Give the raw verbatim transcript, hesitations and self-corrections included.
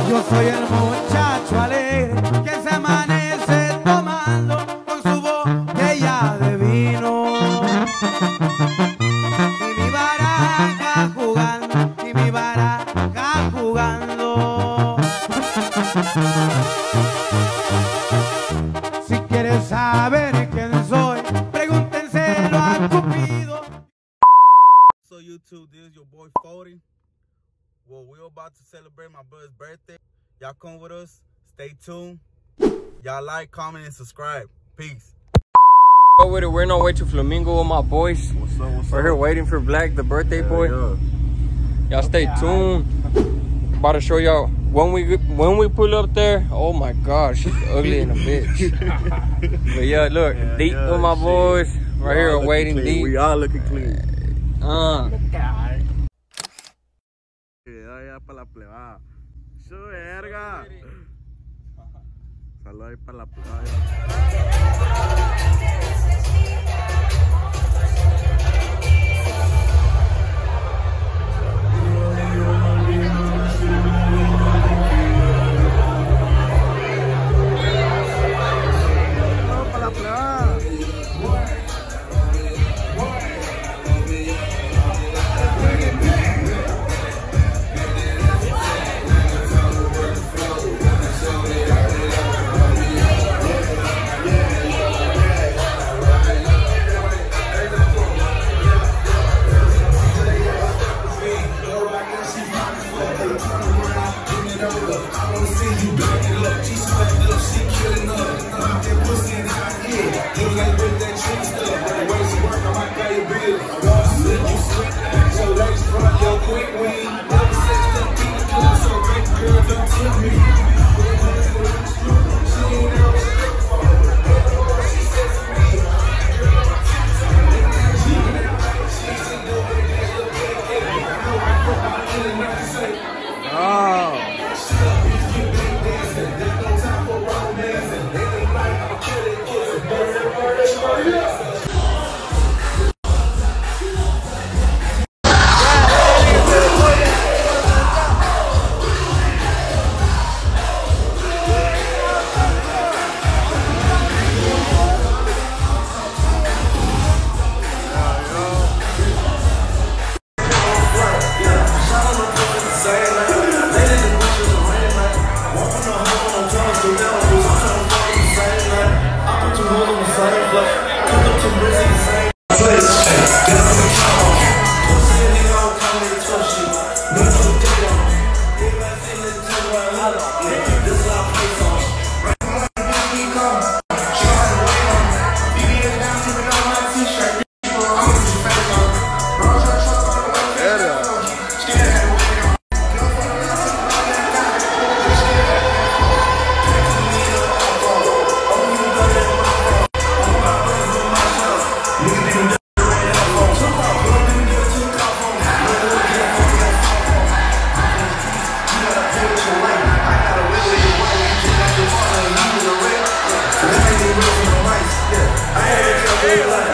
Yo soy el muchacho alegre que se amanece tomando con su botella de vino. Y mi baraja jugando, y mi baraja jugando. Si quieres saber quién soy, pregúntenselo a Cupido. So YouTube, this is your boy forty. Well, we're about to celebrate my brother's birthday. Y'all come with us. Stay tuned. Y'all like, comment, and subscribe. Peace. Go with it. We're on our way to Flamingo with my boys. What's up? What's We're up? here waiting for Black, the birthday Yeah, boy. yeah. Y'all stay tuned. About to show y'all when we when we pull up there. Oh my gosh, she's ugly in a bitch. But yeah, look, Yeah, deep yeah, with my shit. boys. We Right here all waiting looking clean. deep. We all looking clean. Uh. Ya para la plebada. Su verga. Saludos ahí para la plebada. Yeah, I had to